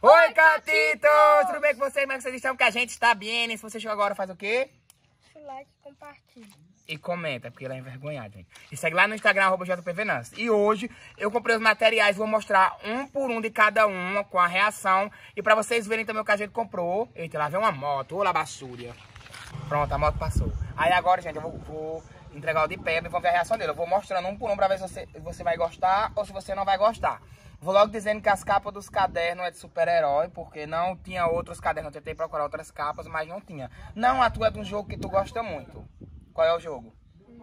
Oi, Catitos! Tudo bem com vocês? Como é que vocês estão? Que a gente está bem. Se você chegou agora, faz o quê? Deixa o like, compartilha. E comenta, porque ela é envergonhada, gente. E segue lá no Instagram, @JPVenance. E hoje eu comprei os materiais, vou mostrar um por um de cada uma, com a reação. E pra vocês verem também o que a gente comprou. Eita, lá vem uma moto, ô labassúria. Pronto, a moto passou. Aí agora, gente, eu vou entregar o de Peba e vou ver a reação dele. Eu vou mostrando um por um pra ver se você vai gostar ou se você não vai gostar. Vou logo dizendo que as capas dos cadernos é de super-herói, porque não tinha outros cadernos. Eu tentei procurar outras capas, mas não tinha. Não, a tua é de um jogo que tu gosta muito. Qual é o jogo?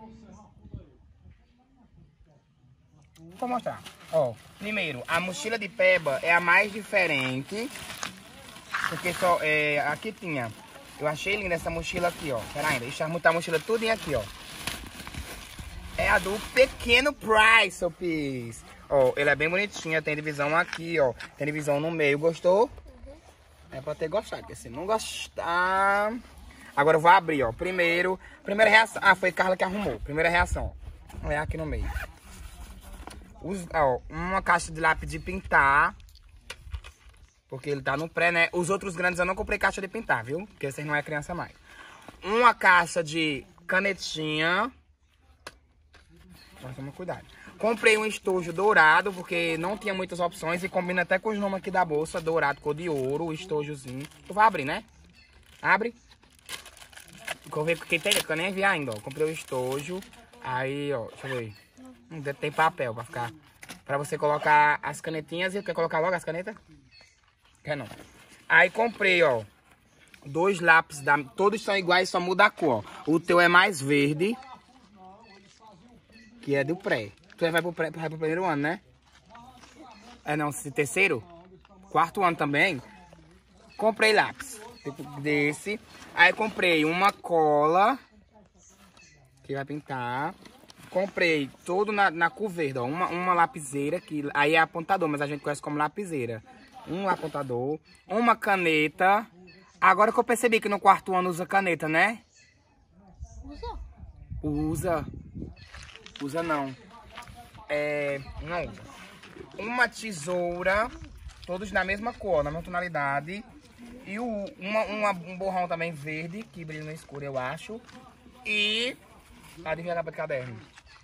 Vou mostrar. Ó, primeiro, a mochila de Peba é a mais diferente. Porque só, aqui tinha. Eu achei linda essa mochila aqui, ó. Pera aí, deixa eu botar a mochila tudinho aqui, ó. É a do Pequeno Price, ô Pis. Ó, ele é bem bonitinha, tem divisão aqui, ó. Tem divisão no meio, gostou? Uhum. É pra ter gostado, porque se não gostar... Agora eu vou abrir, ó. Primeira reação. Ah, foi Carla que arrumou. Primeira reação, ó. É aqui no meio. Ó, uma caixa de lápis de pintar. Porque ele tá no pré, né? Os outros grandes eu não comprei caixa de pintar, viu? Porque vocês não é criança mais. Uma caixa de canetinha. Mas toma cuidado. Comprei um estojo dourado, porque não tinha muitas opções. E combina até com os nomes aqui da bolsa. Dourado, cor de ouro, o estojozinho. Tu vai abrir, né? Abre. Vou ver quem tem, que eu nem vi ainda, ó. Comprei o estojo. Aí, ó, deixa eu ver. Tem papel pra ficar. Pra você colocar as canetinhas. E quer colocar logo as canetas? Quer não. Aí comprei, ó. 2 lápis. Todos são iguais, só muda a cor, ó. O teu é mais verde. Que é do pré. Tu vai pro primeiro ano, né? É não, terceiro? Quarto ano também. Comprei lápis. Tipo desse. Aí comprei uma cola. Que vai pintar. Comprei todo na cor verde, ó. Uma lapiseira. Que aí é apontador, mas a gente conhece como lapiseira. Um apontador. Uma caneta. Agora que eu percebi que no quarto ano usa caneta, né? Usa. Usa não. Não usa. Uma tesoura. Todos na mesma cor, na mesma tonalidade. E um borrão também verde, que brilha no escuro, eu acho. E... adivinha a capa de caderno.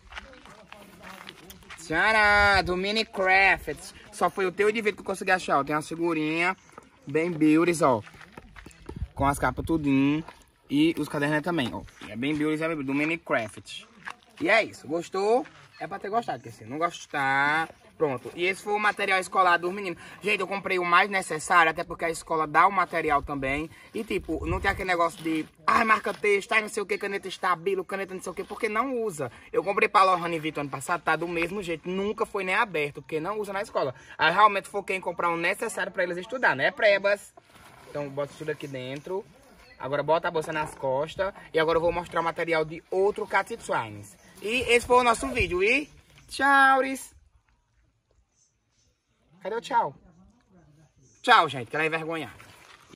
Tcharam! Do Minecraft. Só foi o teu de vídeo que eu consegui achar, ó. Tem uma figurinha bem beauties, ó. Com as capas tudinho. E os cadernos também, ó. É bem beauties, é bem do Minecraft. E é isso. Gostou? É pra ter gostado, porque se não gostar... Pronto. E esse foi o material escolar dos meninos. Gente, eu comprei o mais necessário, até porque a escola dá o material também. E tipo, não tem aquele negócio de... ai, marca texto, ai, não sei o que, caneta estabilo, caneta não sei o que, porque não usa. Eu comprei pra Lohane e Vitor ano passado, tá do mesmo jeito. Nunca foi nem aberto, porque não usa na escola. Aí realmente foquei em comprar um necessário pra eles estudar, né, Prebas? Então bota tudo aqui dentro. Agora bota a bolsa nas costas. E agora eu vou mostrar o material de outro Catitos Wines. E esse foi o nosso vídeo. E tchau! Cadê o tchau? Tchau, gente, que ela é envergonhada.